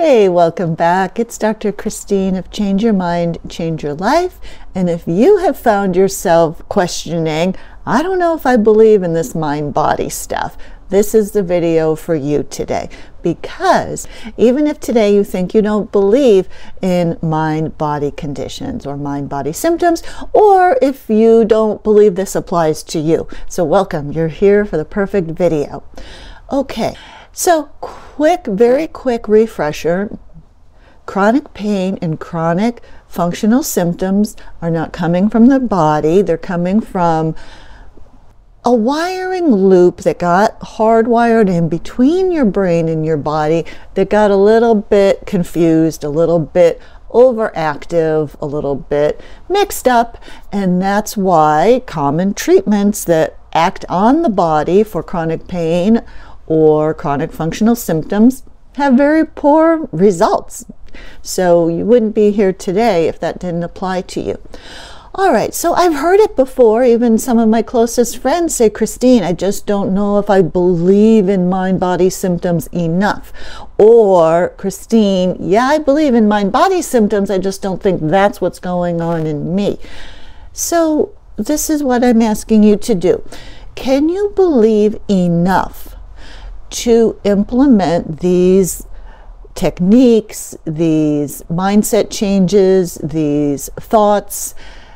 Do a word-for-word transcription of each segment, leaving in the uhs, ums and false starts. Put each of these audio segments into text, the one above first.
Hey, welcome back. It's Doctor Christine of Change Your Mind, Change Your Life. And if you have found yourself questioning, I don't know if I believe in this mind-body stuff, this is the video for you today. Because even if today you think you don't believe in mind-body conditions or mind-body symptoms, or if you don't believe this applies to you. So welcome, you're here for the perfect video. Okay. So quick, very quick refresher. Chronic pain and chronic functional symptoms are not coming from the body. They're coming from a wiring loop that got hardwired in between your brain and your body that got a little bit confused, a little bit overactive, a little bit mixed up. And that's why common treatments that act on the body for chronic pain or chronic functional symptoms have very poor results. So you wouldn't be here today if that didn't apply to you. All right, so I've heard it before. Even some of my closest friends say, Christine, I just don't know if I believe in mind-body symptoms enough. Or, Christine, yeah, I believe in mind-body symptoms. I just don't think that's what's going on in me. So this is what I'm asking you to do. Can you believe enough to implement these techniques, these mindset changes, these thoughts?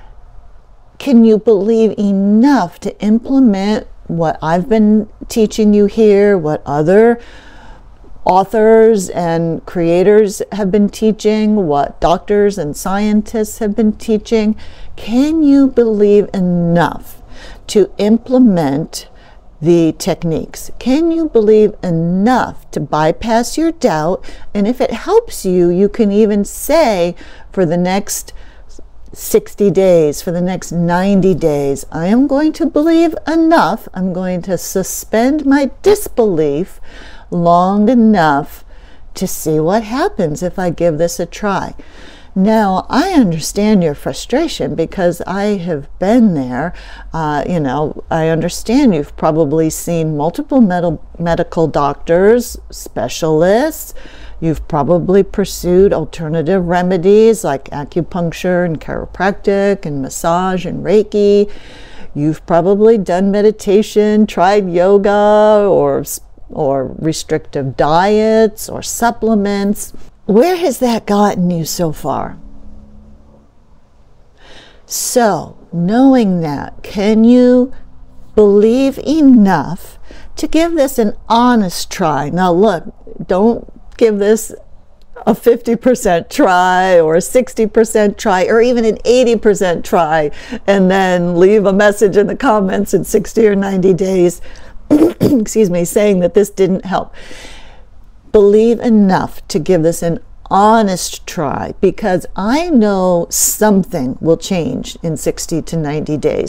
Can you believe enough to implement what I've been teaching you here, what other authors and creators have been teaching, what doctors and scientists have been teaching? Can you believe enough to implement the techniques? Can you believe enough to bypass your doubt? And if it helps you, you can even say for the next sixty days, for the next ninety days, I am going to believe enough. I'm going to suspend my disbelief long enough to see what happens if I give this a try. Now, I understand your frustration because I have been there. Uh, you know, I understand you've probably seen multiple med medical doctors, specialists. You've probably pursued alternative remedies like acupuncture and chiropractic and massage and Reiki. You've probably done meditation, tried yoga or, or restrictive diets or supplements. Where has that gotten you so far? So, knowing that, can you believe enough to give this an honest try? Now look, don't give this a fifty percent try or a sixty percent try or even an eighty percent try and then leave a message in the comments in sixty or ninety days, excuse me, saying that this didn't help. Believe enough to give this an honest try, because I know something will change in sixty to ninety days.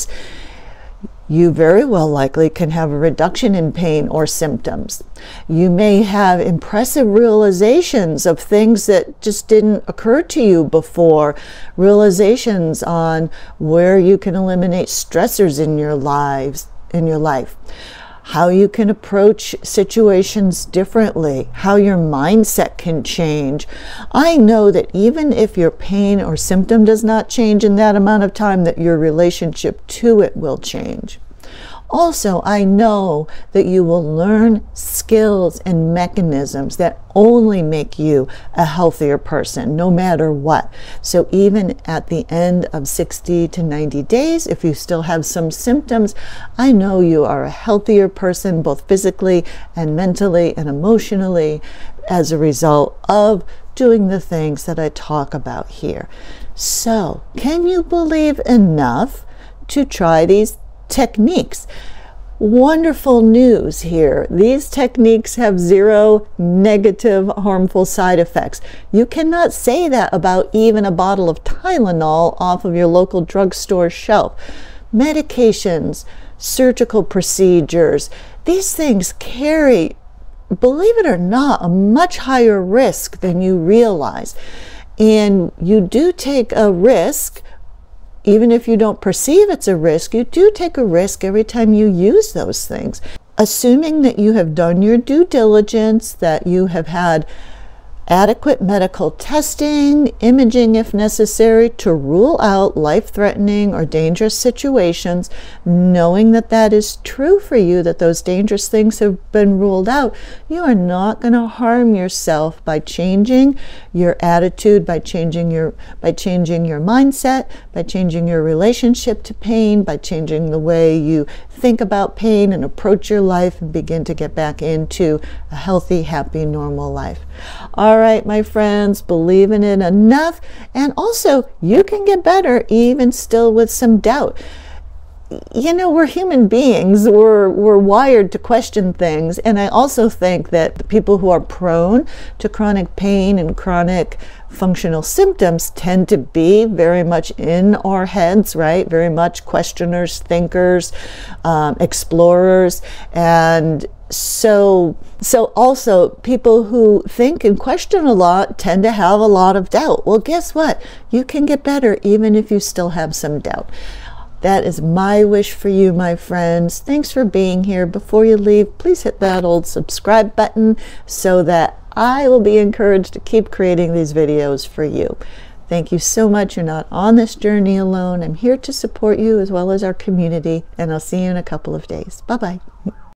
You very well likely can have a reduction in pain or symptoms. You may have impressive realizations of things that just didn't occur to you before, realizations on where you can eliminate stressors in your lives, in your life. How you can approach situations differently, how your mindset can change. I know that even if your pain or symptom does not change in that amount of time, that your relationship to it will change. Also, I know that you will learn skills and mechanisms that only make you a healthier person, no matter what. So even at the end of sixty to ninety days, if you still have some symptoms, I know you are a healthier person, both physically and mentally and emotionally, as a result of doing the things that I talk about here. So, can you believe enough to try these techniques? Wonderful news here. These techniques have zero negative harmful side effects. You cannot say that about even a bottle of Tylenol off of your local drugstore shelf. Medications, surgical procedures, these things carry, believe it or not, a much higher risk than you realize. And you do take a risk. Even if you don't perceive it's a risk, you do take a risk every time you use those things. Assuming that you have done your due diligence, that you have had adequate medical testing, imaging if necessary, to rule out life-threatening or dangerous situations, knowing that that is true for you, that those dangerous things have been ruled out. You are not going to harm yourself by changing your attitude, by changing your by changing your mindset, by changing your relationship to pain, by changing the way you think about pain and approach your life and begin to get back into a healthy, happy, normal life. All right, my friends, believe in it enough. And also, you can get better even still with some doubt. You know, we're human beings. We're, we're wired to question things. And I also think that the people who are prone to chronic pain and chronic functional symptoms tend to be very much in our heads, right? Very much questioners, thinkers, um, explorers. And so, so also people who think and question a lot tend to have a lot of doubt. Well, guess what? You can get better even if you still have some doubt. That is my wish for you, my friends. Thanks for being here. Before you leave, please hit that old subscribe button so that I will be encouraged to keep creating these videos for you. Thank you so much. You're not on this journey alone. I'm here to support you as well as our community, and I'll see you in a couple of days. Bye-bye.